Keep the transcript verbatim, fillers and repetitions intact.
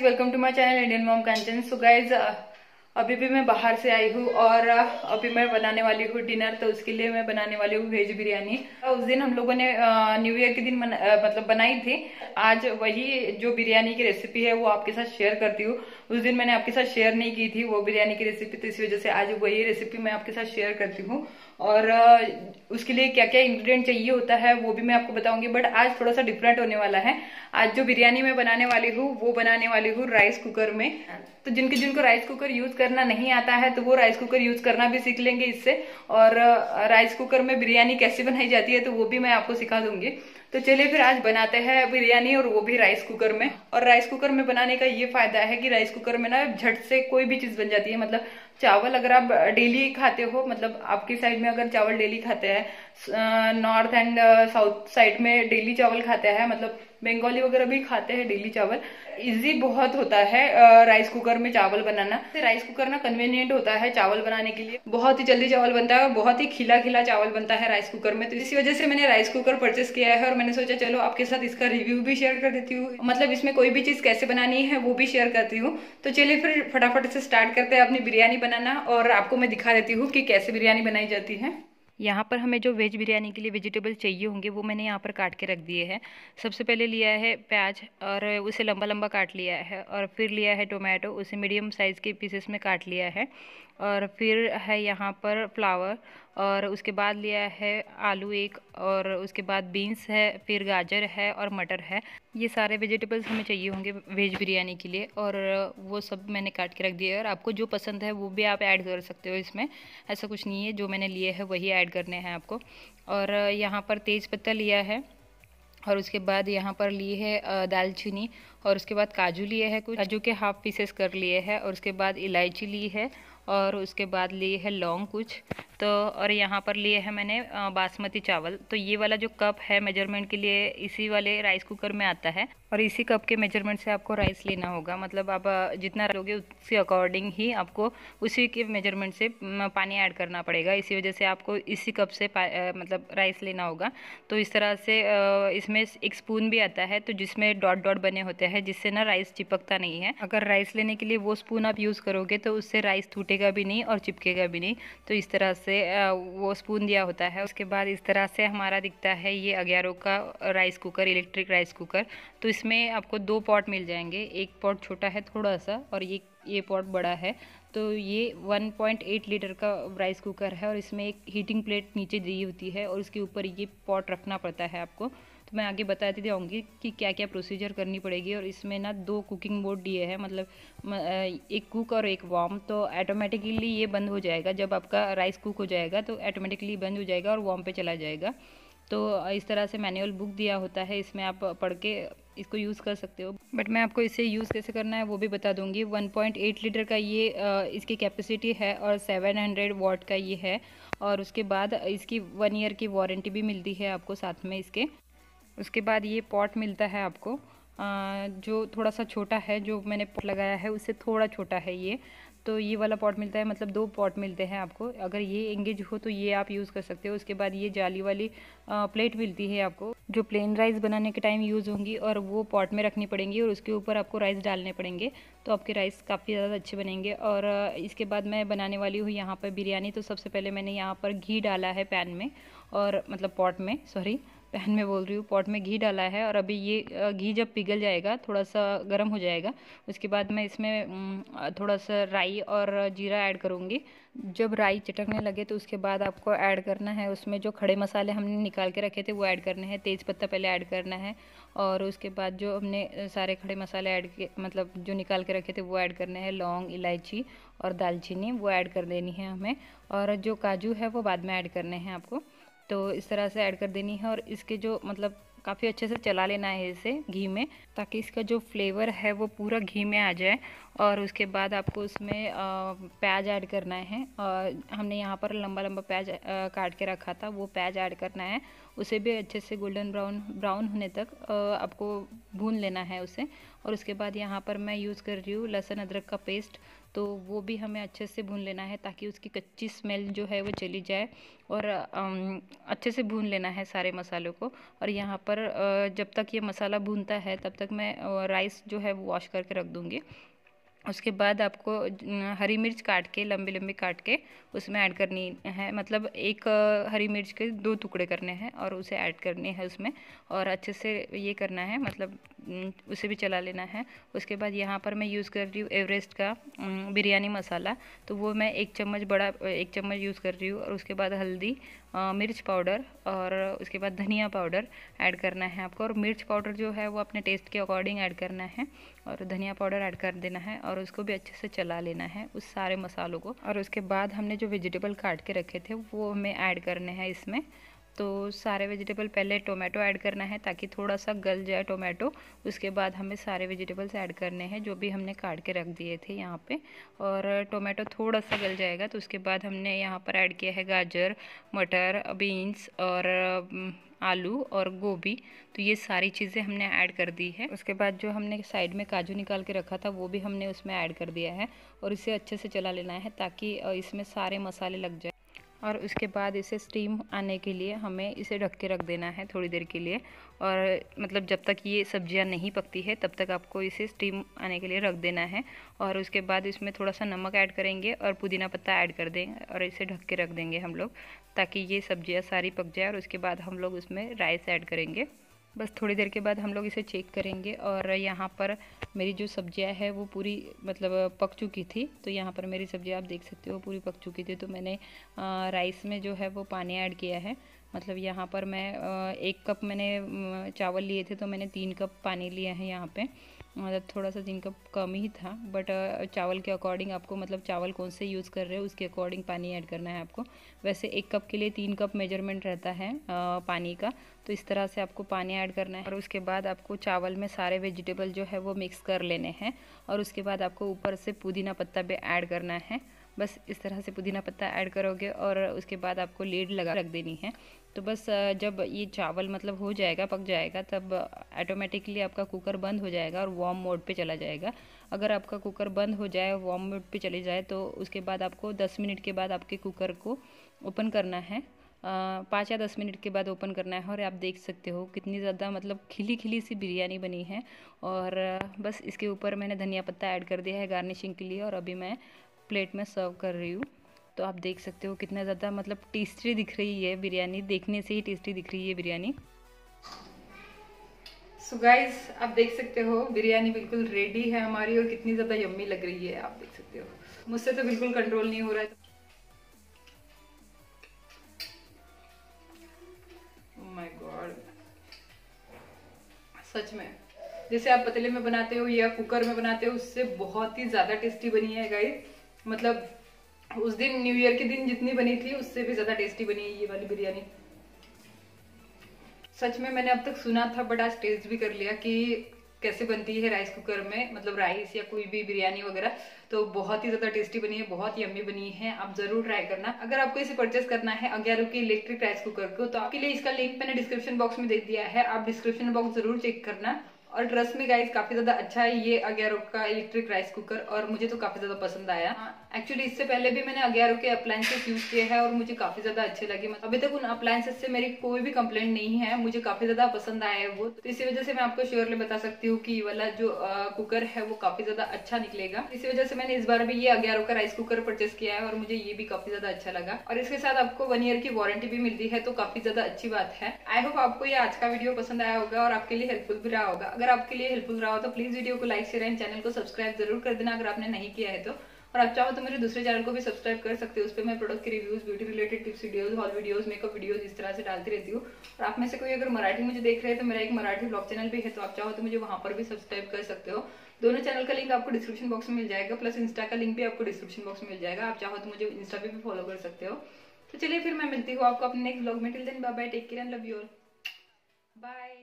Welcome to my channel Indian mom Kanchan. So guys, अभी भी मैं बाहर से आई हूँ और अभी मैं बनाने वाली हूँ डिनर। तो उसके लिए मैं बनाने वाली हूँ वेज बिरयानी। उस दिन हम लोगों ने न्यू ईयर के दिन बना, मतलब बनाई थी। आज वही जो बिरयानी की रेसिपी है वो आपके साथ शेयर करती हूँ। उस दिन मैंने आपके साथ शेयर नहीं की थी वो बिरयानी की रेसिपी, तो इस वजह से आज वही रेसिपी मैं आपके साथ शेयर करती हूँ। और उसके लिए क्या क्या इंग्रेडिएंट चाहिए होता है वो भी मैं आपको बताऊंगी। बट आज थोड़ा सा डिफरेंट होने वाला है। आज जो बिरयानी मैं बनाने वाली हूँ वो बनाने वाली हूँ राइस कुकर में। तो जिनके जिनको राइस कुकर यूज करना नहीं आता है तो वो राइस कुकर यूज करना भी सीख लेंगे इससे। और राइस कुकर में बिरयानी कैसे बनाई जाती है तो वो भी मैं आपको सिखा दूंगी। तो चलिए फिर आज बनाते हैं बिरयानी, और वो भी राइस कुकर में। और राइस कुकर में बनाने का ये फायदा है कि राइस कुकर में ना झट से कोई भी चीज बन जाती है। मतलब चावल अगर आप डेली खाते हो, मतलब आपकी साइड में अगर चावल डेली खाते हैं, नॉर्थ एंड साउथ साइड में डेली चावल खाते हैं, मतलब बंगाली वगैरह भी खाते हैं डेली चावल। इजी बहुत होता है राइस कुकर में चावल बनाना। राइस कुकर ना कन्वीनियंट होता है चावल बनाने के लिए। बहुत ही जल्दी चावल बनता है और बहुत ही खिला खिला चावल बनता है राइस कुकर में। तो इसी वजह से मैंने राइस कुकर परचेस किया है और मैंने सोचा चलो आपके साथ इसका रिव्यू भी शेयर कर देती हूँ। मतलब इसमें कोई भी चीज कैसे बनानी है वो भी शेयर करती हूँ। तो चलिए फिर फटाफट से स्टार्ट करते हैं अपनी बिरयानी बनाना, और आपको मैं दिखा देती हूँ कि कैसे बिरयानी बनाई जाती है। यहाँ पर हमें जो वेज बिरयानी के लिए वेजिटेबल चाहिए होंगे वो मैंने यहाँ पर काट के रख दिए हैं। सबसे पहले लिया है प्याज और उसे लंबा लंबा काट लिया है, और फिर लिया है टोमेटो, उसे मीडियम साइज़ के पीसेस में काट लिया है। और फिर है यहाँ पर फ्लावर, और उसके बाद लिया है आलू एक, और उसके बाद बीन्स है, फिर गाजर है और मटर है। ये सारे वेजिटेबल्स हमें चाहिए होंगे वेज बिरयानी के लिए, और वो सब मैंने काट के रख दिया है। और आपको जो पसंद है वो भी आप ऐड कर सकते हो इसमें, ऐसा कुछ नहीं है। जो मैंने लिए है वही ऐड करने हैं आपको। और यहाँ पर तेज़ पत्ता लिया है, और उसके बाद यहाँ पर लिए है दालचीनी, और उसके बाद काजू लिए है, कुछ काजू के हाफ पीसेस कर लिए हैं, और उसके बाद इलायची ली है, और उसके बाद लिए है लौंग कुछ। तो और यहाँ पर लिए है मैंने बासमती चावल। तो ये वाला जो कप है मेजरमेंट के लिए इसी वाले राइस कुकर में आता है, और इसी कप के मेजरमेंट से आपको राइस लेना होगा। मतलब आप जितना लोगे उसके अकॉर्डिंग ही आपको उसी के मेजरमेंट से पानी ऐड करना पड़ेगा। इसी वजह से आपको इसी कप से मतलब राइस लेना होगा। तो इस तरह से इसमें एक स्पून भी आता है तो जिसमें डॉट डॉट बने होते हैं, जिससे ना राइस चिपकता नहीं है। अगर राइस लेने के लिए वो स्पून आप यूज़ करोगे तो उससे राइस टूटेगा भी नहीं और चिपकेगा भी नहीं। तो इस तरह से वो स्पून दिया होता है। उसके बाद इस तरह से हमारा दिखता है ये अग्यारह का rice cooker, electric rice cooker. तो इसमें आपको दो पॉट मिल जाएंगे, एक पॉट छोटा है थोड़ा सा, और ये ये पॉट बड़ा है। तो ये वन पॉइंट एट लीटर का राइस कुकर है, और इसमें एक हीटिंग प्लेट नीचे दी होती है, और उसके ऊपर ये पॉट रखना पड़ता है आपको। तो मैं आगे बताती जाऊँगी कि क्या क्या प्रोसीजर करनी पड़ेगी। और इसमें ना दो कुकिंग मोड दिए हैं, मतलब एक कुक और एक वार्म। तो ऑटोमेटिकली ये बंद हो जाएगा जब आपका राइस कुक हो जाएगा, तो ऑटोमेटिकली बंद हो जाएगा और वार्म पे चला जाएगा। तो इस तरह से मैनुअल बुक दिया होता है, इसमें आप पढ़ के इसको यूज़ कर सकते हो। बट मैं आपको इसे यूज़ कैसे करना है वो भी बता दूंगी। वन पॉइंट एट लीटर का ये इसकी कैपेसिटी है, और सेवन हंड्रेड वॉट का ये है। और उसके बाद इसकी वन ईयर की वारंटी भी मिलती है आपको साथ में इसके। उसके बाद ये पॉट मिलता है आपको, जो थोड़ा सा छोटा है। जो मैंने पॉट लगाया है उससे थोड़ा छोटा है ये। तो ये वाला पॉट मिलता है, मतलब दो पॉट मिलते हैं आपको। अगर ये एंगेज हो तो ये आप यूज़ कर सकते हो। उसके बाद ये जाली वाली प्लेट मिलती है आपको, जो प्लेन राइस बनाने के टाइम यूज़ होंगी, और वो पॉट में रखनी पड़ेंगी, और उसके ऊपर आपको राइस डालने पड़ेंगे। तो आपके राइस काफ़ी ज़्यादा अच्छे बनेंगे। और इसके बाद मैं बनाने वाली हूँ यहाँ पर बिरयानी। तो सबसे पहले मैंने यहाँ पर घी डाला है पैन में, और मतलब पॉट में, सॉरी पैन में बोल रही हूँ, पॉट में घी डाला है। और अभी ये घी जब पिघल जाएगा, थोड़ा सा गर्म हो जाएगा, उसके बाद मैं इसमें थोड़ा सा राई और जीरा ऐड करूँगी। जब राई चटकने लगे तो उसके बाद आपको ऐड करना है उसमें जो खड़े मसाले हमने निकाल के रखे थे वो ऐड करने हैं। तेज़ पत्ता पहले ऐड करना है, और उसके बाद जो हमने सारे खड़े मसाले ऐड के मतलब जो निकाल के रखे थे वो ऐड करने हैं। लौंग, इलायची और दालचीनी वो ऐड कर देनी है हमें, और जो काजू है वो बाद में ऐड करने हैं आपको। तो इस तरह से ऐड कर देनी है, और इसके जो मतलब काफ़ी अच्छे से चला लेना है इसे घी में, ताकि इसका जो फ्लेवर है वो पूरा घी में आ जाए। और उसके बाद आपको उसमें प्याज ऐड करना है, और हमने यहाँ पर लंबा लंबा प्याज काट के रखा था, वो प्याज ऐड करना है। उसे भी अच्छे से गोल्डन ब्राउन ब्राउन होने तक आपको भून लेना है उसे। और उसके बाद यहाँ पर मैं यूज़ कर रही हूँ लहसुन अदरक का पेस्ट, तो वो भी हमें अच्छे से भून लेना है ताकि उसकी कच्ची स्मेल जो है वो चली जाए। और अच्छे से भून लेना है सारे मसालों को। और यहाँ पर पर जब तक ये मसाला भूनता है तब तक मैं राइस जो है वो वॉश करके रख दूँगी। उसके बाद आपको हरी मिर्च काट के लंबी लंबी काट के उसमें ऐड करनी है, मतलब एक हरी मिर्च के दो टुकड़े करने हैं और उसे ऐड करनी है उसमें, और अच्छे से ये करना है, मतलब उसे भी चला लेना है। उसके बाद यहाँ पर मैं यूज़ कर रही हूँ एवरेस्ट का बिरयानी मसाला, तो वो मैं एक चम्मच बड़ा एक चम्मच यूज़ कर रही हूँ। और उसके बाद हल्दी, मिर्च पाउडर और उसके बाद धनिया पाउडर ऐड करना है आपको। और मिर्च पाउडर जो है वो अपने टेस्ट के अकॉर्डिंग ऐड करना है और धनिया पाउडर ऐड कर देना है और उसको भी अच्छे से चला लेना है उस सारे मसालों को। और उसके बाद हमने जो वेजिटेबल काट के रखे थे वो हमें ऐड करने हैं इसमें। तो सारे वेजिटेबल, पहले टोमेटो ऐड करना है ताकि थोड़ा सा गल जाए टोमेटो। उसके बाद हमें सारे वेजिटेबल्स ऐड करने हैं जो भी हमने काट के रख दिए थे यहाँ पे। और टोमेटो थोड़ा सा गल जाएगा तो उसके बाद हमने यहाँ पर ऐड किया है गाजर, मटर, बीन्स और आलू और गोभी। तो ये सारी चीज़ें हमने ऐड कर दी है। उसके बाद जो हमने साइड में काजू निकाल के रखा था वो भी हमने उसमें ऐड कर दिया है और इसे अच्छे से चला लेना है ताकि इसमें सारे मसाले लग जाए। और उसके बाद इसे स्टीम आने के लिए हमें इसे ढक के रख देना है थोड़ी देर के लिए। और मतलब जब तक ये सब्जियां नहीं पकती है तब तक आपको इसे स्टीम आने के लिए रख देना है। और उसके बाद इसमें थोड़ा सा नमक ऐड करेंगे और पुदीना पत्ता ऐड कर देंगे और इसे ढक के रख देंगे हम लोग ताकि ये सब्जियां सारी पक जाए। और उसके बाद हम लोग उसमें राइस ऐड करेंगे। बस थोड़ी देर के बाद हम लोग इसे चेक करेंगे। और यहाँ पर मेरी जो सब्जियां है वो पूरी मतलब पक चुकी थी। तो यहाँ पर मेरी सब्जियां आप देख सकते हो पूरी पक चुकी थी। तो मैंने आ, राइस में जो है वो पानी ऐड किया है। मतलब यहाँ पर मैं आ, एक कप मैंने चावल लिए थे तो मैंने तीन कप पानी लिया है यहाँ पे। मतलब थोड़ा सा तीन कप कम ही था, बट चावल के अकॉर्डिंग आपको, मतलब चावल कौन से यूज़ कर रहे हो उसके अकॉर्डिंग पानी ऐड करना है आपको। वैसे एक कप के लिए तीन कप मेजरमेंट रहता है आ, पानी का, तो इस तरह से आपको पानी ऐड करना है। और उसके बाद आपको चावल में सारे वेजिटेबल जो है वो मिक्स कर लेने हैं। और उसके बाद आपको ऊपर से पुदीना पत्ता भी ऐड करना है। बस इस तरह से पुदीना पत्ता ऐड करोगे और उसके बाद आपको लीड लगा रख देनी है। तो बस जब ये चावल मतलब हो जाएगा, पक जाएगा, तब ऑटोमेटिकली आपका कुकर बंद हो जाएगा और वार्म मोड पे चला जाएगा। अगर आपका कुकर बंद हो जाए, वार्म मोड पे चले जाए, तो उसके बाद आपको दस मिनट के बाद आपके कुकर को ओपन करना है। पाँच या दस मिनट के बाद ओपन करना है। और आप देख सकते हो कितनी ज़्यादा मतलब खिली खिली सी बिरयानी बनी है। और बस इसके ऊपर मैंने धनिया पत्ता ऐड कर दिया है गार्निशिंग के लिए। और अभी मैं प्लेट में सर्व कर रही हूँ। तो आप देख सकते हो कितना ज़्यादा मतलब टेस्टी दिख रही है बिरयानी, देखने से ही टेस्टी दिख रही है बिरयानी। सो गाइस आप देख सकते हो बिरयानी बिल्कुल रेडी है हमारी और कितनी ज़्यादा यम्मी लग रही है, आप देख सकते हो। मुझसे तो बिल्कुल कंट्रोल नहीं हो रहा है। ओह माय गॉड, सच में जैसे आप पतीले में बनाते हो या कुकर में बनाते हो उससे बहुत ही ज़्यादा टेस्टी बनी है गाइस। मतलब उस दिन न्यू ईयर के दिन जितनी बनी थी उससे भी ज्यादा टेस्टी बनी है ये वाली बिरयानी। सच में मैंने अब तक सुना था बट आज टेस्ट भी कर लिया कि कैसे बनती है राइस कुकर में, मतलब राइस या कोई भी बिरयानी वगैरह। तो बहुत ही ज्यादा टेस्टी बनी है, बहुत यम्मी बनी है। आप जरूर ट्राई करना। अगर आपको इसे परचेस करना है अग्यारो के इलेक्ट्रिक राइस कुकर को, तो आपके लिए इसका लिंक मैंने डिस्क्रिप्शन बॉक्स में दे दिया है। आप डिस्क्रिप्शन बॉक्स जरूर चेक करना। और ट्रस्ट में गाइस काफी ज्यादा अच्छा है ये अग्यारो का इलेक्ट्रिक राइस कुकर और मुझे तो काफी ज्यादा पसंद आया। एक्चुअली इससे पहले भी मैंने अग्यारो के अप्लायंसेस यूज किए हैं और मुझे काफी ज्यादा अच्छे लगे। मतलब अभी तक उन अप्लायंसेस से मेरी कोई भी कंप्लेंट नहीं है, मुझे काफी ज्यादा पसंद आया है वो। तो इसी वजह से मैं आपको श्योरली बता सकती हूँ कि ये वाला जो कुकर है वो काफी ज्यादा अच्छा निकलेगा। इसी वजह से मैंने इस बार भी ये अग्यारो का राइस कुकर परचेस किया है और मुझे ये भी काफी ज्यादा अच्छा लगा। और इसके साथ आपको वन ईयर की वारंटी भी मिलती है, तो काफी ज्यादा अच्छी बात है। आई होप आपको ये आज का वीडियो पसंद आया होगा और आपके लिए हेल्पफुल भी रहा होगा। अगर आपके लिए हेल्पफुल रहा हो तो प्लीज वीडियो को लाइक शेयर एंड चैनल को सब्सक्राइब जरूर कर देना अगर आपने नहीं किया है तो। और आप चाहो तो मेरे दूसरे चैनल को भी सब्सक्राइब कर सकते हो। उस पर मैं प्रोडक्ट के reviews, beauty related tips videos, haul videos, makeup videos इस तरह से डालती रहती हूँ। और आप में से कोई अगर मराठी मुझे देख रहे हैं तो मेरा एक मराठी ब्लॉग चैनल भी है, तो आप चाहो तो मुझे वहां पर भी सब्सक्राइब कर सकते हो। दोनों चैनल का लिंक आपको डिस्क्रिप्शन बॉक्स में मिल जाएगा, प्लस इंस्टा का लिंक भी आपको डिस्क्रिप्शन बॉक्स में मिल जाएगा। आप चाहो तो मुझे इंस्टा पे भी फॉलो कर सकते हो। तो चलिए फिर मैं मिलती हूँ आपको अपने नेक्स्ट ब्लॉग में। Till then bye bye, take care and love you all, bye.